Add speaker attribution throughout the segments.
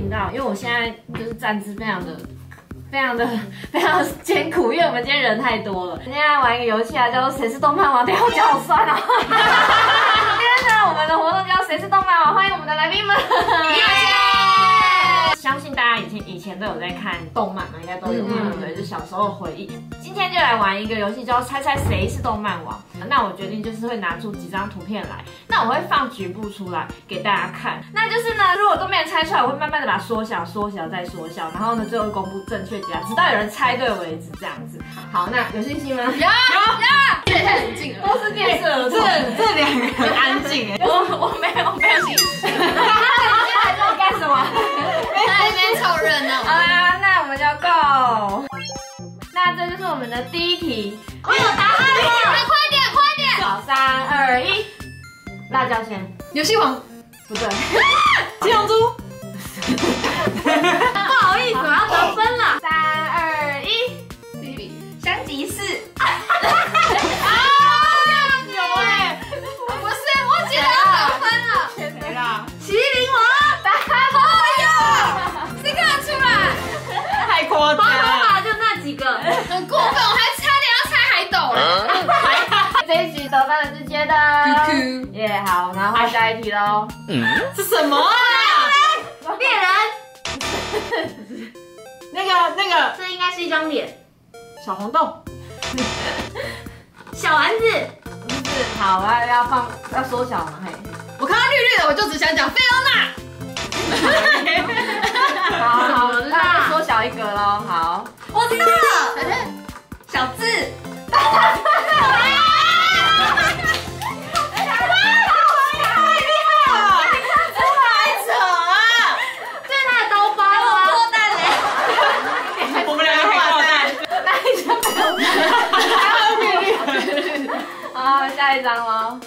Speaker 1: 频道，因为我现在就是站姿非常艰苦，因为我们今天人太多了。今天来玩一个游戏啊，叫做谁是动漫王？等一下我脚好酸啊！今天呢，我们的活动叫谁是动漫王，欢迎我们的来宾们。相信大家以前都有在看动漫嘛，应该都有嘛，对，就小时候的回忆。今天就来玩一个游戏，叫猜猜谁是动漫王。那我决定就是会拿出几张图片来，那我会放局部出来给大家看。那就是呢，如果都没人猜出来，我会慢慢的把它缩小、缩小再缩小，然后呢，最后公布正确答案，直到有人猜对为止，这样子。好，那有信心吗？有，
Speaker 2: 这也太冷静了，
Speaker 1: 都是电视儿童，
Speaker 3: 这两个很安静哎，
Speaker 1: 我没有信心。那你来这里干什么？
Speaker 2: 在那边凑热闹。
Speaker 1: 好啦，那我们就 go。那这就是我们的第一题，我有答案了，
Speaker 2: 快点！
Speaker 1: 好，3、2、1，辣椒先。
Speaker 2: 游戏王
Speaker 1: 不对，
Speaker 3: 七龙珠。
Speaker 1: 不好意思，我要得分了。3、2、1，
Speaker 2: 比比
Speaker 1: 香吉士。
Speaker 3: 有哎，
Speaker 2: 不是，我姐要得分了。
Speaker 3: 谁啦？
Speaker 1: 麒麟王，答案
Speaker 2: 谁看得出来？
Speaker 3: 太夸张了，
Speaker 1: 就那几个，
Speaker 2: 很过分，我还差点要猜海斗了。
Speaker 1: 这一局得分的是觉得，耶，好，然后换下一题喽。
Speaker 3: 是什么啊？
Speaker 1: 猎人，
Speaker 3: 那个
Speaker 1: 这应该是一张脸。
Speaker 3: 小红豆，
Speaker 1: 小丸子，不是，好，要缩小吗？嘿，
Speaker 2: 我看到绿绿的，我就只想讲菲欧娜。
Speaker 1: 好，那就缩小一个喽。好，我知道了，小智。好，下一张喽。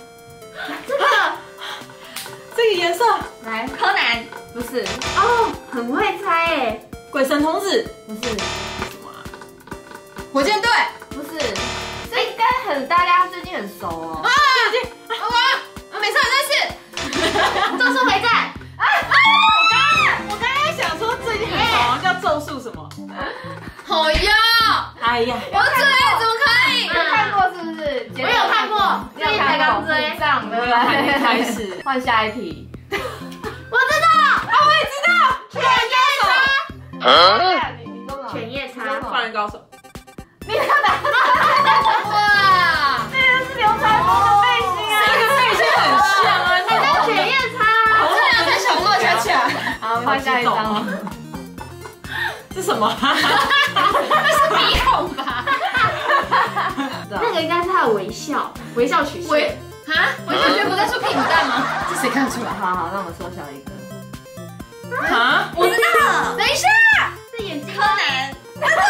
Speaker 3: 这个颜色，
Speaker 1: 来，柯南，不是哦，很会猜哎，
Speaker 3: 鬼神童子，
Speaker 1: 不是，
Speaker 3: 什么啊？
Speaker 2: 火箭队
Speaker 1: 不是，这应该大家最近很熟哦。
Speaker 2: 美少女战士，
Speaker 1: 咒术回战。
Speaker 3: 我刚刚想说最近很红，叫咒术什么？
Speaker 2: 好呀！
Speaker 3: 哎呀，
Speaker 2: 我追怎么可以？
Speaker 1: 有看过是不是？我有看过，这一才刚追上，对不对？
Speaker 3: 还没开始，
Speaker 1: 换下一题。我知道，
Speaker 3: 我也知道，
Speaker 1: 犬夜叉。你说什么？犬夜叉。
Speaker 3: 灌篮高手。
Speaker 1: 你看的。哇，这个是流川枫的背心啊。
Speaker 3: 这个背心很像啊，
Speaker 1: 你叫犬夜叉。
Speaker 2: 我这两天小洛恰恰。
Speaker 1: 好，换下一张。
Speaker 3: 是什么？
Speaker 2: 那是鼻孔吧？
Speaker 1: 那个应该是他的微笑曲线。
Speaker 2: 微笑曲不在说屁股蛋吗？这谁看得出来？
Speaker 1: 好，那我们缩小一个。
Speaker 3: 啊？
Speaker 2: 我知道了。等一下，
Speaker 1: 这眼睛。
Speaker 2: 柯南。对了，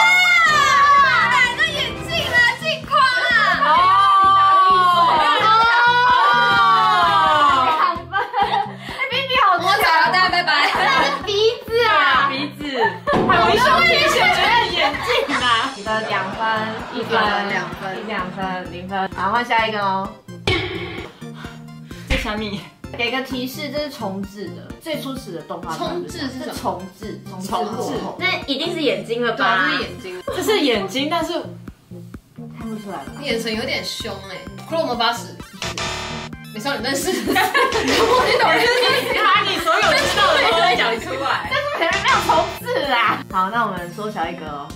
Speaker 2: 哪个眼镜啊？镜框啊？
Speaker 1: 2分。比比好
Speaker 2: 我走了，大家拜拜。
Speaker 1: 鼻子啊，
Speaker 3: 鼻子，还微笑曲线，眼镜啊。
Speaker 1: 你的2分、1分、2分、0分。好，换下一个哦。
Speaker 3: 这小米。
Speaker 1: 给个提示，这是重置的，最初始的动画。
Speaker 2: 重置是什么？
Speaker 1: 重置。
Speaker 2: 那一定是眼睛了吧？这是眼睛。
Speaker 3: 这是眼睛，但是
Speaker 1: 看不出来了。
Speaker 2: 眼神有点凶哎。骷髅魔法使。美少女战士。我懂了。
Speaker 3: 把你所有知道的都会讲出来。
Speaker 1: 但是没有重置啊。好，那我们缩小一个哦。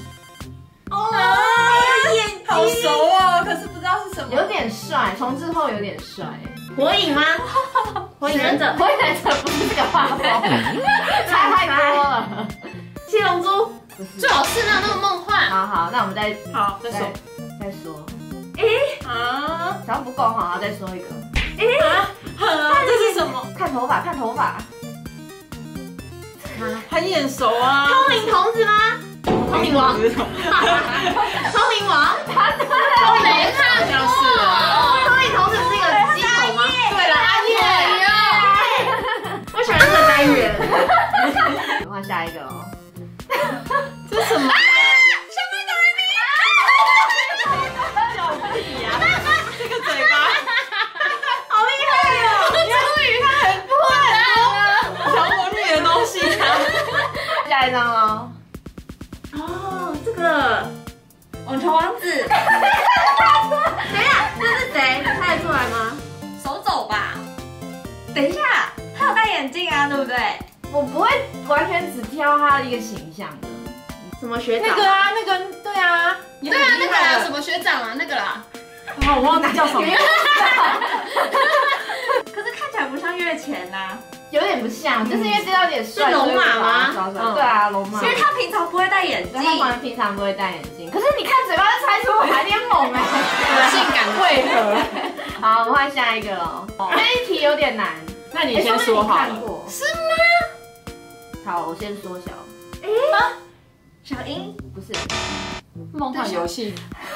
Speaker 3: 眼睛好熟哦，可是不知道是什么。
Speaker 1: 有点帅，重置后有点帅。火影吗？火影忍者不是这个画风，差太多了。七龙珠
Speaker 2: 最好是那么梦幻。
Speaker 1: 好，那我们再说。好像不够好，再说一个。
Speaker 3: 这是什么？
Speaker 1: 看头发。
Speaker 3: 很眼熟啊。
Speaker 1: 通灵童子吗？通灵王。通灵王。
Speaker 2: 我没看过。
Speaker 1: 通灵童子是一个鸡头吗？
Speaker 3: 对了，阿叶。
Speaker 1: 我喜欢这个单元。换下一个哦。
Speaker 3: 这是什么？
Speaker 1: 小屁呀！
Speaker 3: 这个嘴巴。
Speaker 1: 好厉害哦！终于他很会。
Speaker 3: 小魔女的东西。
Speaker 1: 一张喽。
Speaker 3: 哦，这个
Speaker 1: 网球王子。等一下，这是谁？猜得出来吗？
Speaker 2: 手肘吧。
Speaker 3: 等一下，他有戴眼镜啊，对不对？
Speaker 1: 我不会完全只挑他的一个形象的。什么学长？
Speaker 3: 那个啊，那个对啊，
Speaker 2: 对啊，那个啦，什么学长啊，那个啦。
Speaker 3: 哦，我忘记叫什么。
Speaker 4: 可是看起来不像月前呐，
Speaker 1: 有点不像，就是因为这有点帅。
Speaker 2: 是龙马吗？
Speaker 1: 对啊，龙马。
Speaker 4: 因为他平常不会戴眼镜，
Speaker 1: 他平常不会戴眼镜。可是你看嘴巴就猜出我还有点猛哎，
Speaker 2: 性感
Speaker 1: 为何？好，我们换下一个喽。这一题有点难，
Speaker 3: 那你先说好了。
Speaker 1: 是吗？好，我先缩小。
Speaker 4: 小樱
Speaker 1: 不是。
Speaker 3: 梦幻游戏。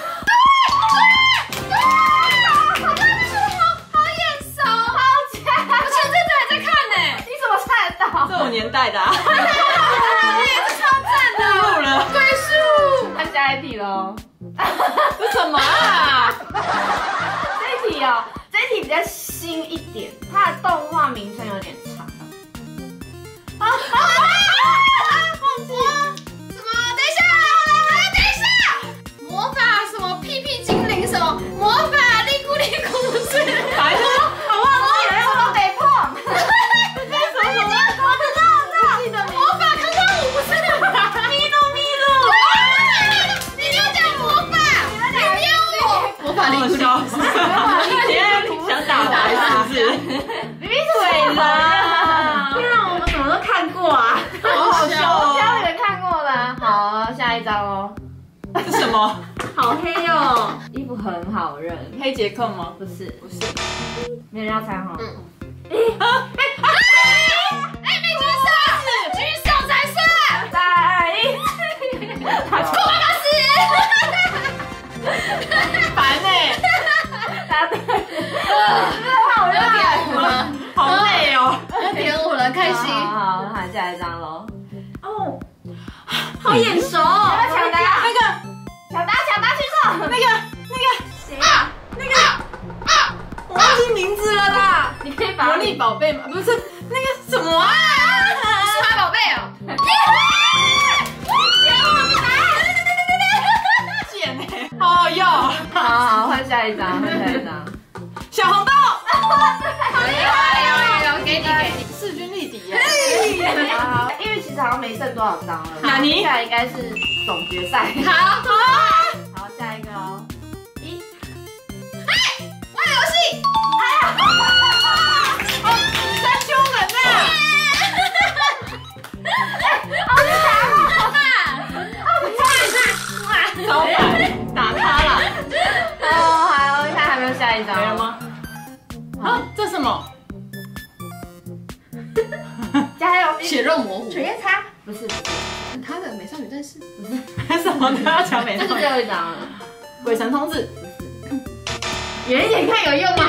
Speaker 3: 这我年代的啊，
Speaker 4: 超赞的，
Speaker 3: 入了
Speaker 1: 归宿。那下一题喽。
Speaker 3: 这什么啊？
Speaker 1: 这一题哦，这一题比较新一点，它的动画名称有点长。
Speaker 2: 忘记什么？等一下，魔法什么屁屁精灵什么魔法利咕利咕是？
Speaker 3: 白说，我忘记了，
Speaker 1: 什么得碰？
Speaker 3: 好笑，你想打牌是不是？
Speaker 1: 明明对啦！
Speaker 4: 天啊，我们怎么都看过啊？
Speaker 3: 好好笑哦！
Speaker 1: 挑你们看过的。好，下一张哦。
Speaker 3: 是什么？
Speaker 4: 好黑哦！
Speaker 1: 衣服很好认，
Speaker 3: 黑杰克吗？
Speaker 1: 不是，
Speaker 3: 不是。
Speaker 1: 没人要猜哈。
Speaker 2: 举手才算。
Speaker 3: 烦哎！
Speaker 1: 答对，好热，
Speaker 3: 好累哦。
Speaker 2: 要点我了，开心。
Speaker 1: 好，换下一张喽。
Speaker 4: 哦，好眼熟，
Speaker 1: 抢答，
Speaker 3: 那个
Speaker 1: 抢答去手。
Speaker 4: 谁啊？
Speaker 3: 我忘记名字了啦。
Speaker 1: 你可以把
Speaker 3: 魔力宝贝吗？不是那个什么啊？
Speaker 2: 数码宝贝哦。
Speaker 3: 贱哎，好好用。
Speaker 1: 好，换下一张，
Speaker 3: 小红豆。
Speaker 2: 有，给你。
Speaker 3: 势均力敌耶。
Speaker 1: 好，因为其实好像没剩多少张了。
Speaker 3: 哪里？
Speaker 1: 接下来应该是总决赛。
Speaker 2: 好，
Speaker 1: 好，下一个哦。
Speaker 2: 玩游戏。
Speaker 3: 山丘人呐。招牌打他了。
Speaker 1: 哦，好，现在还没有下一张。
Speaker 3: 没了吗？啊，这什么？
Speaker 1: 加油！
Speaker 2: 血肉模糊。
Speaker 4: 水月叉
Speaker 1: 不是，
Speaker 2: 他的美少女战士。
Speaker 3: 什么都要抢美
Speaker 1: 这是最后一张了。
Speaker 3: 鬼神童子。
Speaker 1: 远一点看有用吗？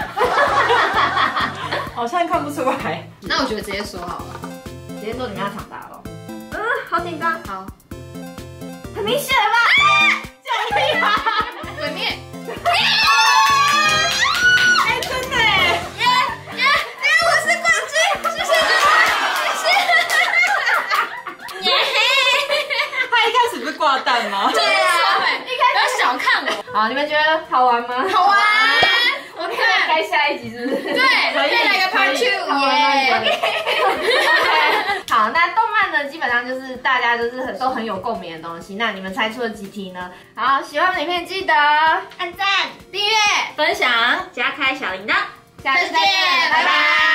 Speaker 3: 好像看不出来。
Speaker 2: 那我觉得直接说好了。
Speaker 1: 直接说你们要抢答了。
Speaker 4: 好紧张，
Speaker 2: 好。
Speaker 1: 很明显了吧？
Speaker 3: 这样厉害。
Speaker 2: 鬼灭。
Speaker 3: 哎，真的哎。
Speaker 2: 我是冠军，谢谢。
Speaker 3: 他一开始不是挂蛋吗？
Speaker 2: 对啊，一开始小看我。
Speaker 1: 好，你们觉得好玩吗？
Speaker 2: 好玩。
Speaker 1: 我看该下一集是不是？
Speaker 2: 对，再来个 Part 2，耶。
Speaker 1: 好，那动漫呢，基本上就是大家就是都很有共鸣的东西。那你们猜出了几题呢？好，喜欢我们影片记得
Speaker 4: 按赞、
Speaker 2: 订阅、
Speaker 4: 分享、加开小铃铛，
Speaker 1: 下次再见，
Speaker 2: 拜拜。